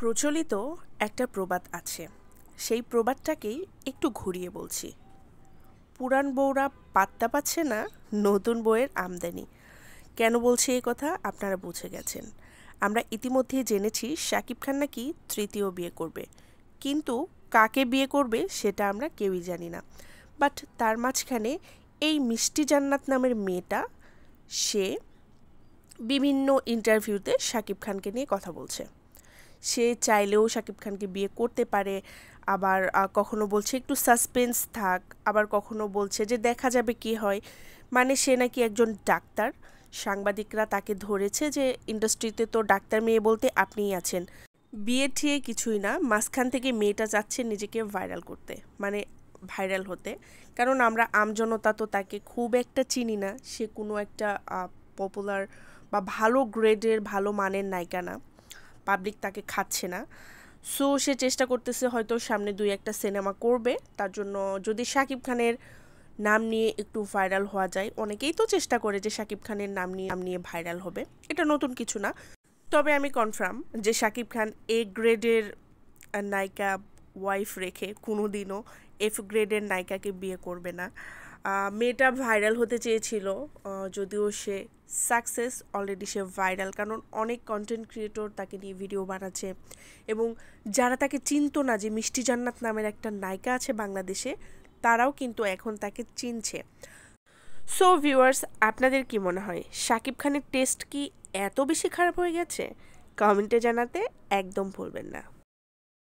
প্রচলিত একটা প্রবাদ আছে, সেই প্রবাদটাকেই একটু ঘুরিয়ে বলছি। পুরান বউরা পাত্তা পাচ্ছে না নতুন বউয়ের আমদানি। কেন বলছি এই কথা আপনারা বুঝে গেছেন। আমরা ইতিমধ্যেই জেনেছি শাকিব খান নাকি তৃতীয় বিয়ে করবে, কিন্তু কাকে বিয়ে করবে সেটা আমরা কেউই জানি না। বাট তার মাঝখানে এই মিষ্টি জান্নাত নামের মেয়েটা, সে বিভিন্ন ইন্টারভিউতে শাকিব খানকে নিয়ে কথা বলছে। সে চাইলেও শাকিব খানকে বিয়ে করতে পারে, আবার কখনো বলছে একটু সাসপেন্স থাক, আবার কখনো বলছে যে দেখা যাবে কি হয়। মানে সে নাকি একজন ডাক্তার। সাংবাদিকরা তাকে ধরেছে যে ইন্ডাস্ট্রিতে তো ডাক্তার মেয়ে বলতে আপনিই আছেন। বিয়ে ঠিয়ে কিছুই না, মাঝখান থেকে মেয়েটা চাচ্ছে নিজেকে ভাইরাল করতে, মানে ভাইরাল হতে। কারণ আমরা আমজনতা তো তাকে খুব একটা চিনি না, সে কোনো একটা পপুলার বা ভালো গ্রেডের ভালো মানের নায়িকা না, পাবলিক তাকে খাচ্ছে না। সো সে চেষ্টা করতেছে হয়তো সামনে দুই একটা সিনেমা করবে, তার জন্য যদি শাকিব খানের নাম নিয়ে একটু ভাইরাল হওয়া যায়। অনেকেই তো চেষ্টা করে যে শাকিব খানের নাম নিয়ে ভাইরাল হবে, এটা নতুন কিছু না। তবে আমি কনফার্ম যে শাকিব খান এ গ্রেডের নায়িকা ওয়াইফ রেখে কোনোদিনও এফ গ্রেডের নায়িকাকে বিয়ে করবে না। মেয়েটা ভাইরাল হতে চেয়েছিল, যদিও সে সাকসেস, অলরেডি সে ভাইরাল, কারণ অনেক কন্টেন্ট ক্রিয়েটর তাকে নিয়ে ভিডিও বানাচ্ছে, এবং যারা তাকে চিনতো না যে মিষ্টি জান্নাত নামের একটা নায়িকা আছে বাংলাদেশে, তারাও কিন্তু এখন তাকে চিনছে। সো ভিউয়ার্স, আপনাদের কি মনে হয় শাকিব খানের টেস্ট কি এত বেশি খারাপ হয়ে গেছে? কমেন্টে জানাতে একদম ভুলবেন না।